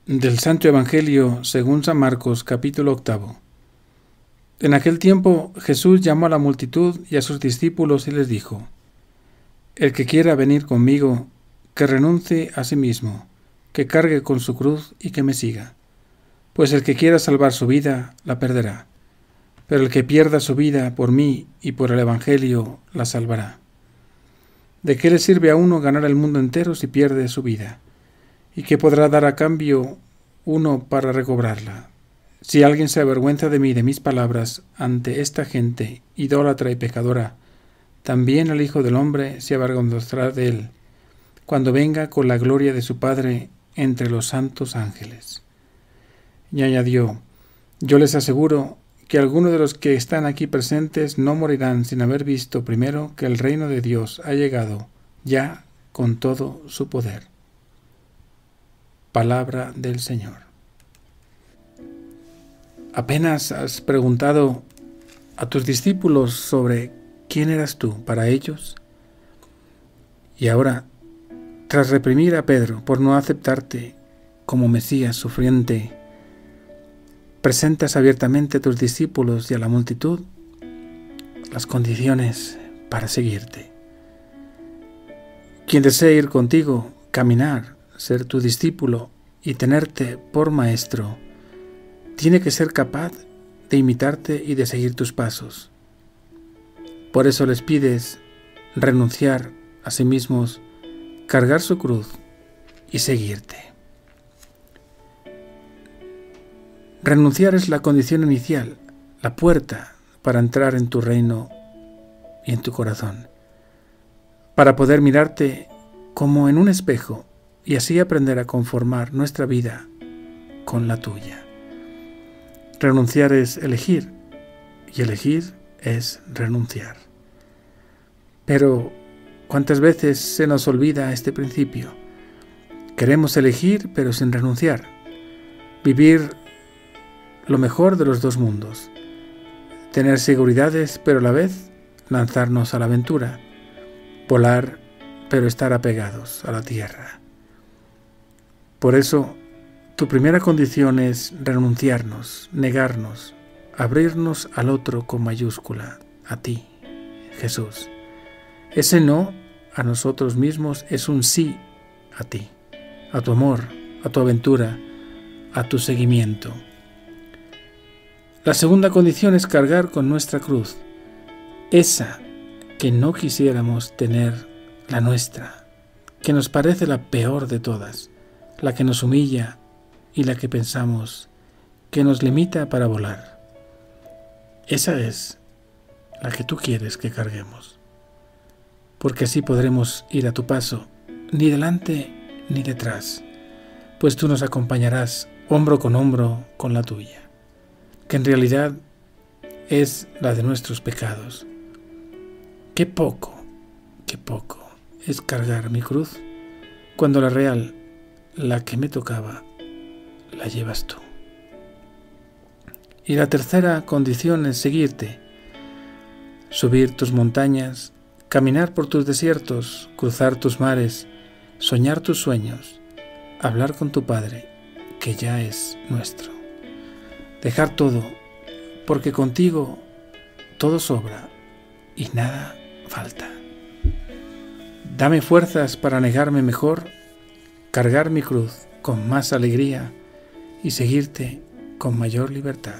Del Santo Evangelio según San Marcos, capítulo 8. En aquel tiempo Jesús llamó a la multitud y a sus discípulos y les dijo: El que quiera venir conmigo, que renuncie a sí mismo, que cargue con su cruz y que me siga. Pues el que quiera salvar su vida, la perderá. Pero el que pierda su vida por mí y por el Evangelio, la salvará. ¿De qué le sirve a uno ganar el mundo entero si pierde su vida? ¿Y qué podrá dar a cambio uno para recobrarla? Si alguien se avergüenza de mí y de mis palabras ante esta gente idólatra y pecadora, también el Hijo del Hombre se avergonzará de él, cuando venga con la gloria de su Padre entre los santos ángeles. Y añadió: Yo les aseguro que algunos de los que están aquí presentes no morirán sin haber visto primero que el reino de Dios ha llegado ya con todo su poder. Palabra del Señor. Apenas has preguntado a tus discípulos sobre quién eras tú para ellos, y ahora, tras reprimir a Pedro por no aceptarte como Mesías sufriente, presentas abiertamente a tus discípulos y a la multitud las condiciones para seguirte. Quien desee ir contigo, caminar, ser tu discípulo y tenerte por maestro, tiene que ser capaz de imitarte y de seguir tus pasos. Por eso les pides renunciar a sí mismos, cargar su cruz y seguirte. Renunciar es la condición inicial, la puerta para entrar en tu reino y en tu corazón, para poder mirarte como en un espejo y así aprender a conformar nuestra vida con la tuya. Renunciar es elegir, y elegir es renunciar. Pero, ¿cuántas veces se nos olvida este principio? Queremos elegir, pero sin renunciar. Vivir lo mejor de los dos mundos. Tener seguridades, pero a la vez lanzarnos a la aventura. Volar, pero estar apegados a la tierra. Por eso, tu primera condición es renunciarnos, negarnos, abrirnos al otro con mayúscula, a ti, Jesús. Ese no a nosotros mismos es un sí a ti, a tu amor, a tu aventura, a tu seguimiento. La segunda condición es cargar con nuestra cruz, esa que no quisiéramos tener, la nuestra, que nos parece la peor de todas, la que nos humilla y la que pensamos que nos limita para volar. Esa es la que tú quieres que carguemos, porque así podremos ir a tu paso, ni delante ni detrás, pues tú nos acompañarás hombro con la tuya, que en realidad es la de nuestros pecados. Qué poco es cargar mi cruz cuando la real, la que me tocaba, la llevas tú. Y la tercera condición es seguirte, subir tus montañas, caminar por tus desiertos, cruzar tus mares, soñar tus sueños, hablar con tu Padre, que ya es nuestro. Dejar todo, porque contigo todo sobra y nada falta. Dame fuerzas para negarme mejor, cargar mi cruz con más alegría y seguirte con mayor libertad.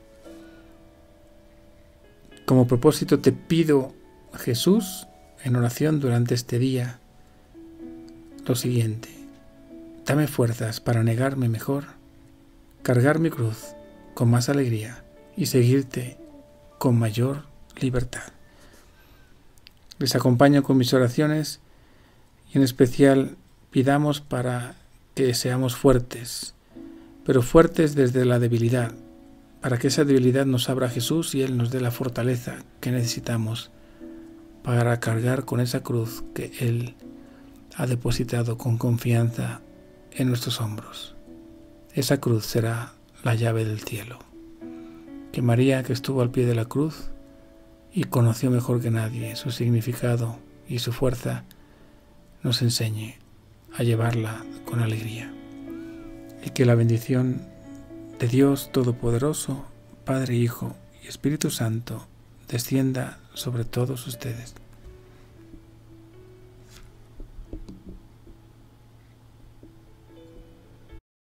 Como propósito te pido, Jesús, en oración durante este día, lo siguiente: dame fuerzas para negarme mejor, cargar mi cruz con más alegría y seguirte con mayor libertad. Les acompaño con mis oraciones y en especial pidamos para que seamos fuertes, pero fuertes desde la debilidad, para que esa debilidad nos abra Jesús y Él nos dé la fortaleza que necesitamos para cargar con esa cruz que Él ha depositado con confianza en nuestros hombros. Esa cruz será la llave del cielo. Que María, que estuvo al pie de la cruz y conoció mejor que nadie su significado y su fuerza, nos enseñe a llevarla con alegría. y que la bendición de Dios Todopoderoso, Padre, Hijo y Espíritu Santo, descienda sobre todos ustedes.